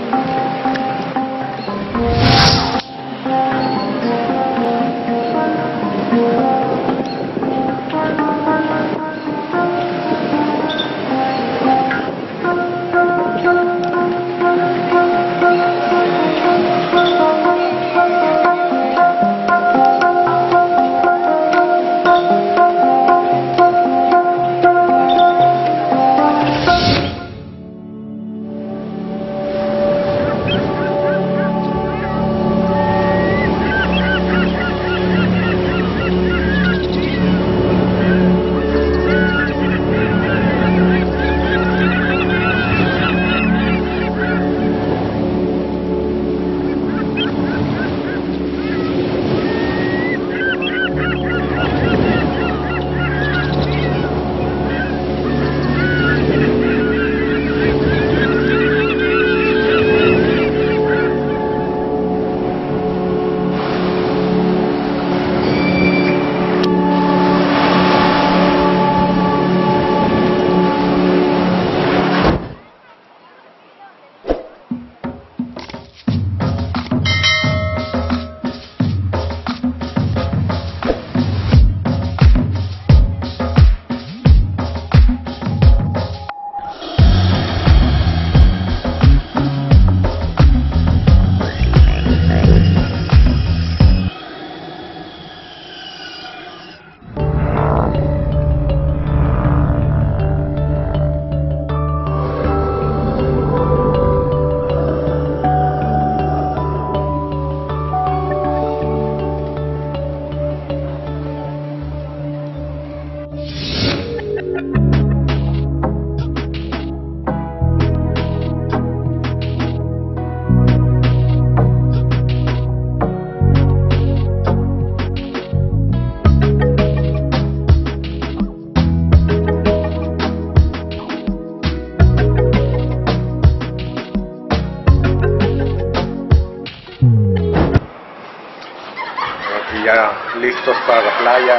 Ya listos para la playa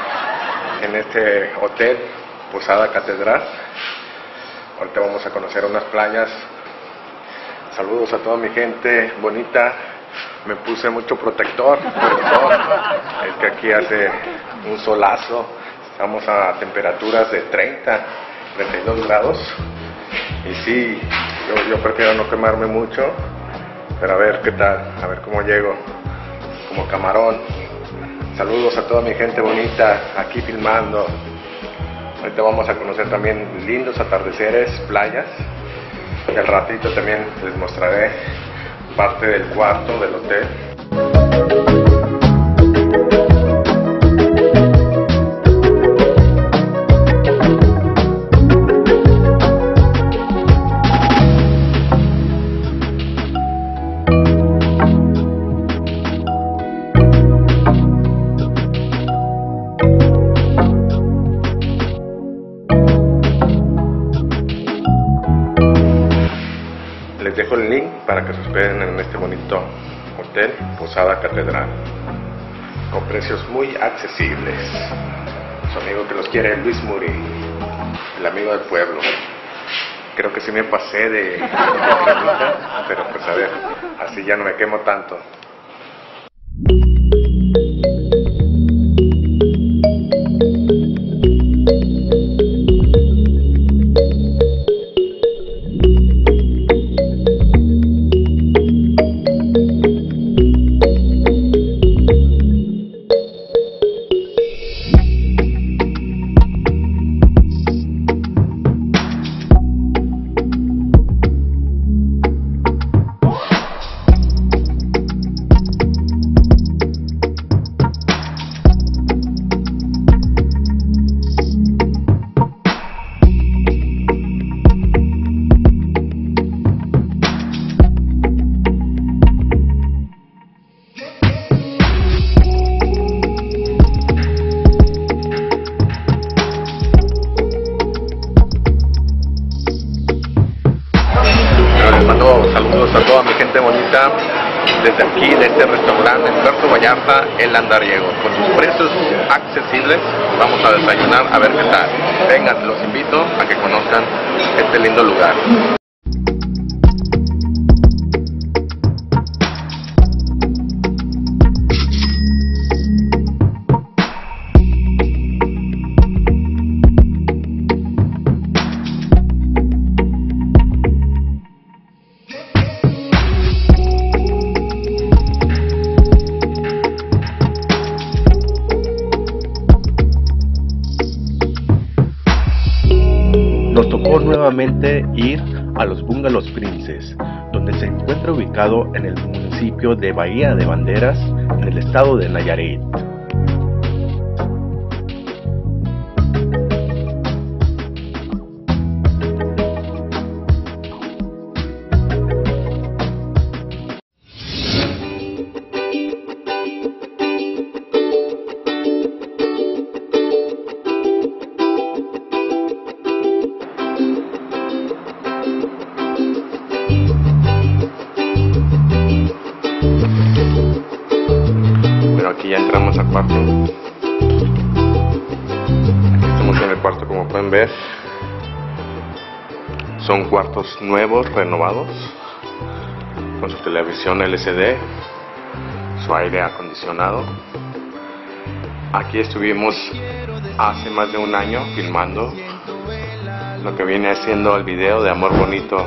en este hotel Posada Catedral. Ahorita vamos a conocer unas playas. Saludos a toda mi gente bonita. Me puse mucho protector, pero es que aquí hace un solazo. Estamos a temperaturas de 30, 32 grados. Y sí, yo prefiero no quemarme mucho, pero a ver qué tal, a ver cómo llego, como camarón. Saludos a toda mi gente bonita, aquí filmando. Ahorita vamos a conocer también lindos atardeceres, playas. Y al ratito también les mostraré parte del cuarto del hotel. Les dejo el link para que se hospeden en este bonito hotel Posada Catedral, con precios muy accesibles. Su amigo que los quiere, Luis Muri, el amigo del pueblo. Creo que sí me pasé de cremita, pero pues a ver, así ya no me quemo tanto. Saludos a toda mi gente bonita desde aquí, de este restaurante en Puerto Vallarta, El Andariego. Con sus precios accesibles vamos a desayunar a ver qué tal. Vengan, los invito a que conozcan este lindo lugar. directamente ir a los Bungalows Princes, donde se encuentra ubicado en el municipio de Bahía de Banderas, en el estado de Nayarit. Aquí ya entramos al cuarto. Aquí estamos en el cuarto, como pueden ver. Son cuartos nuevos, renovados, con su televisión LCD, su aire acondicionado. Aquí estuvimos hace más de un año filmando lo que viene siendo el video de Amor Bonito.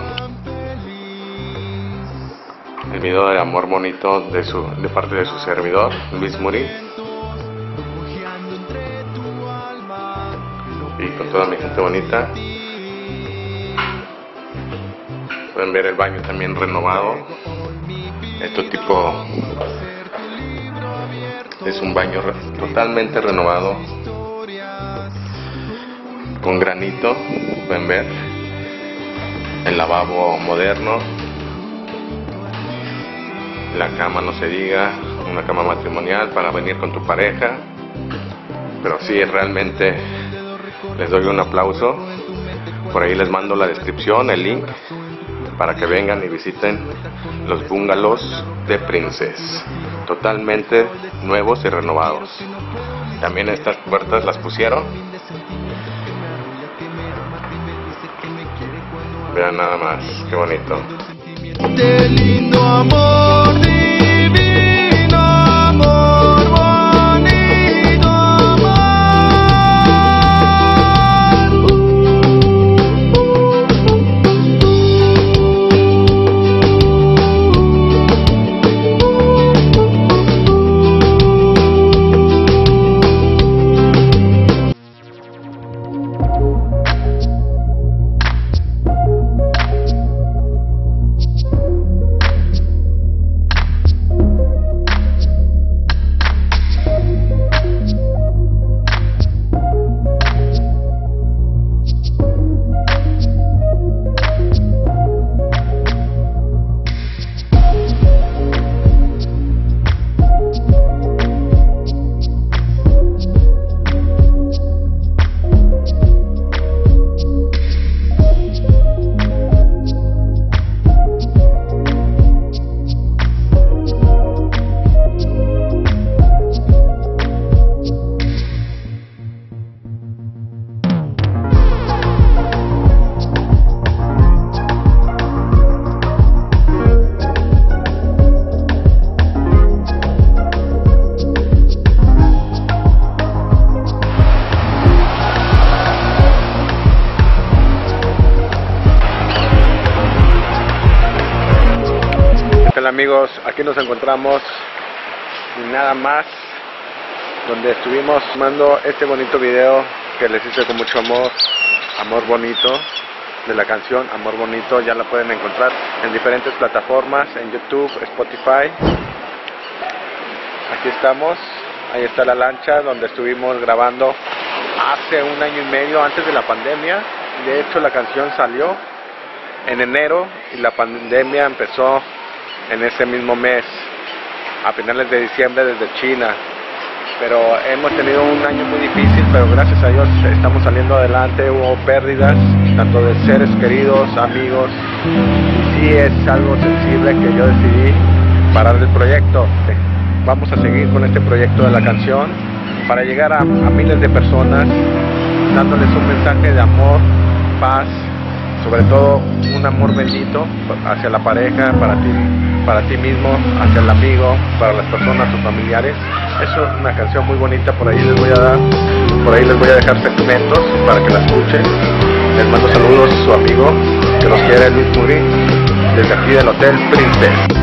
El video de Amor Bonito de parte de su servidor, Luis Muri, y con toda mi gente bonita. Pueden ver el baño también renovado. Este tipo es un baño totalmente renovado, con granito. Pueden ver el lavabo moderno. La cama no se diga, una cama matrimonial para venir con tu pareja. Pero sí, realmente les doy un aplauso. Por ahí les mando la descripción, el link, para que vengan y visiten los bungalows de Princes, totalmente nuevos y renovados. También estas puertas las pusieron. Vean nada más, qué bonito. Qué lindo amor divino, amor bonito, amor. Amigos, aquí nos encontramos y nada más, donde estuvimos filmando este bonito video que les hice con mucho amor, Amor Bonito, de la canción Amor Bonito. Ya la pueden encontrar en diferentes plataformas, en YouTube, Spotify. Aquí estamos, ahí está la lancha donde estuvimos grabando hace un año y medio, antes de la pandemia. De hecho, la canción salió en enero y la pandemia empezó en ese mismo mes, a finales de diciembre, desde China. Pero hemos tenido un año muy difícil, pero gracias a Dios estamos saliendo adelante. Hubo pérdidas, tanto de seres queridos, amigos, y sí es algo sensible que yo decidí parar el proyecto. Vamos a seguir con este proyecto de la canción para llegar a miles de personas, dándoles un mensaje de amor, paz, sobre todo un amor bendito hacia la pareja, para ti mismo, hacia el amigo, para las personas, tus familiares. Eso es una canción muy bonita. Por ahí les voy a dejar segmentos para que la escuchen. Les mando saludos a su amigo que los quiere, Luis Muri, desde aquí del Hotel Princes.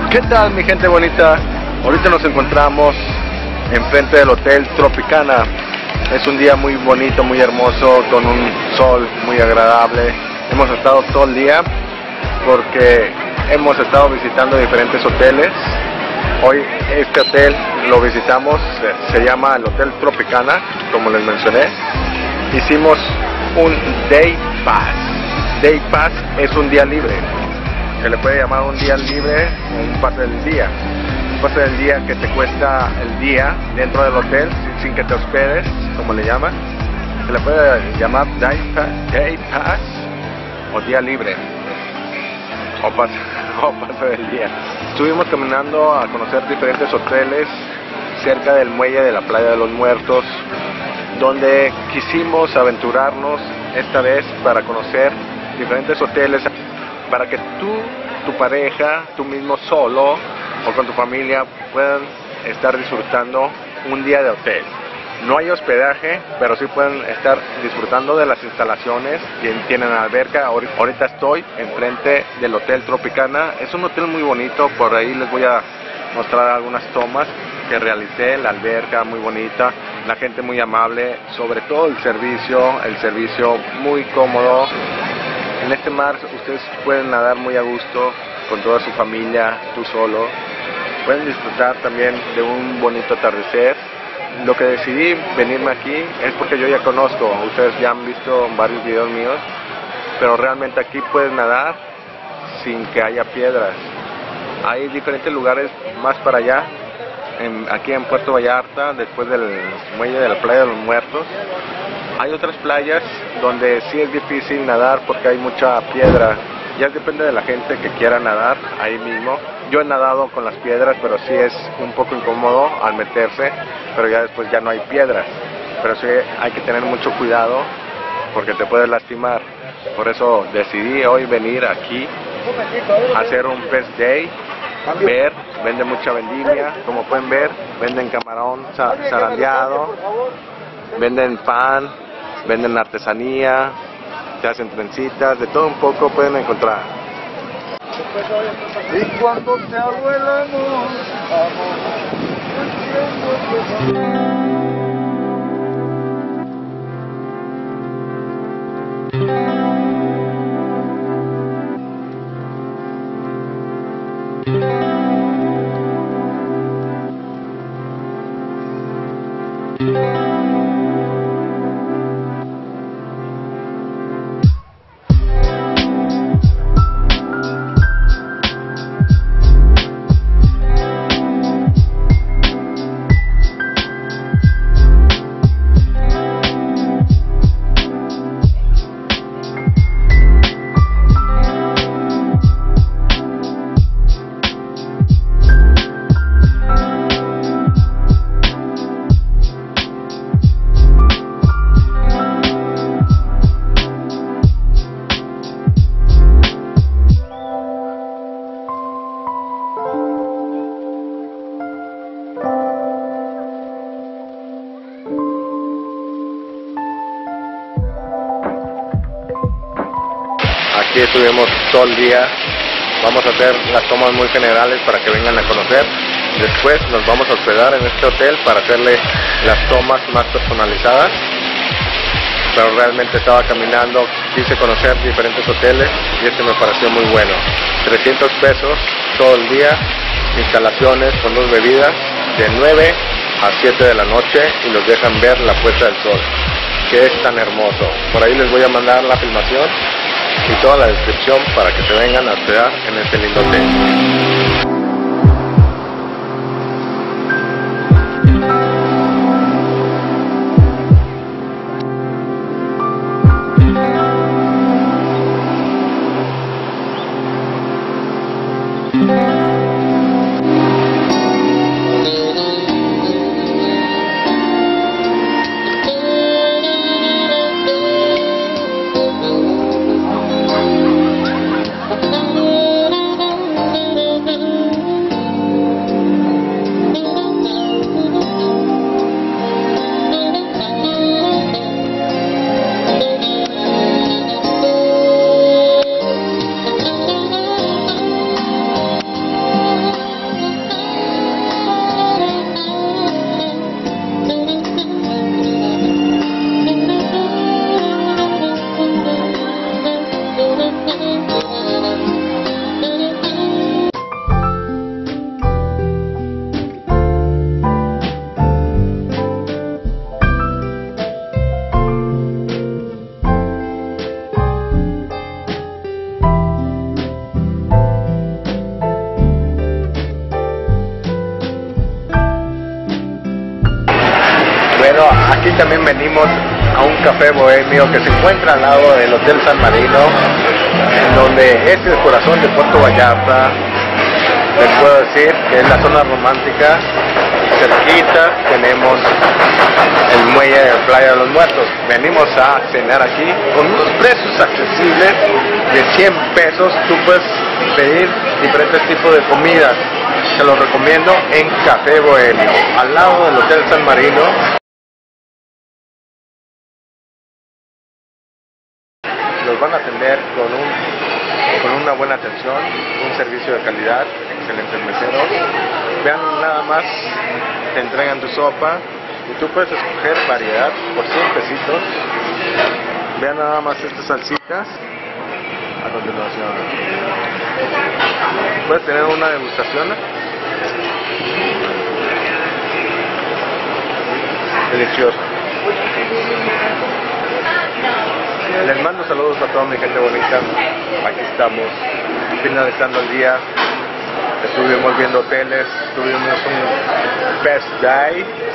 ¿Qué tal, mi gente bonita? Ahorita nos encontramos enfrente del Hotel Tropicana. Es un día muy bonito, muy hermoso, con un sol muy agradable. Hemos estado todo el día porque hemos estado visitando diferentes hoteles. Hoy este hotel lo visitamos, se llama el Hotel Tropicana, como les mencioné. Hicimos un Day Pass. Day Pass es un día libre. Se le puede llamar un día libre o un pase del día. Un pase del día que te cuesta el día dentro del hotel sin que te hospedes, como le llaman. Se le puede llamar Day Pass o día libre o pase del día. Estuvimos caminando a conocer diferentes hoteles cerca del muelle de la Playa de los Muertos, donde quisimos aventurarnos esta vez para conocer diferentes hoteles para que tú, tu pareja, tú mismo solo o con tu familia puedan estar disfrutando un día de hotel. No hay hospedaje, pero sí pueden estar disfrutando de las instalaciones. Tienen alberca. Ahorita estoy enfrente del Hotel Tropicana. Es un hotel muy bonito, por ahí les voy a mostrar algunas tomas que realicé. La alberca muy bonita, la gente muy amable, sobre todo el servicio muy cómodo. En este mar ustedes pueden nadar muy a gusto con toda su familia, tú solo. Pueden disfrutar también de un bonito atardecer. Lo que decidí venirme aquí es porque yo ya conozco, ustedes ya han visto varios videos míos, pero realmente aquí puedes nadar sin que haya piedras. Hay diferentes lugares más para allá, aquí en Puerto Vallarta, después del muelle de la Playa de los Muertos. Hay otras playas donde sí es difícil nadar porque hay mucha piedra. Ya depende de la gente que quiera nadar ahí mismo. Yo he nadado con las piedras, pero sí es un poco incómodo al meterse, pero ya después ya no hay piedras. Pero sí hay que tener mucho cuidado porque te puedes lastimar. Por eso decidí hoy venir aquí a hacer un Pest Day. Venden mucha vendimia, como pueden ver, venden camarón zarandeado, venden pan, venden artesanía, se hacen trencitas, de todo un poco pueden encontrar. Y cuando se abuela amor, Aquí estuvimos todo el día. Vamos a hacer las tomas muy generales para que vengan a conocer. Después nos vamos a hospedar en este hotel para hacerle las tomas más personalizadas. Pero realmente estaba caminando, quise conocer diferentes hoteles y este me pareció muy bueno. 300 pesos todo el día, instalaciones con 2 bebidas, de 9 a 7 de la noche y los dejan ver la puesta del sol, que es tan hermoso. Por ahí les voy a mandar la filmación y toda la descripción para que se vengan a hospedar en este lindo hotel. también venimos a un café bohemio que se encuentra al lado del Hotel San Marino, en donde es el corazón de Puerto Vallarta. Les puedo decir que es la zona romántica. Cerquita tenemos el muelle de Playa de los Muertos. Venimos a cenar aquí con unos precios accesibles de 100 pesos. Tú puedes pedir diferentes tipos de comidas. Te lo recomiendo en Café Bohemio, al lado del Hotel San Marino. Los van a atender con una buena atención, un servicio de calidad, excelentes meseros. Vean nada más, te entregan tu sopa y tú puedes escoger variedad por 100 pesitos. Vean nada más estas salsitas. A continuación puedes tener una degustación deliciosa. Les mando saludos a toda mi gente bonita. Aquí estamos finalizando el día. Estuvimos viendo hoteles, tuvimos un best day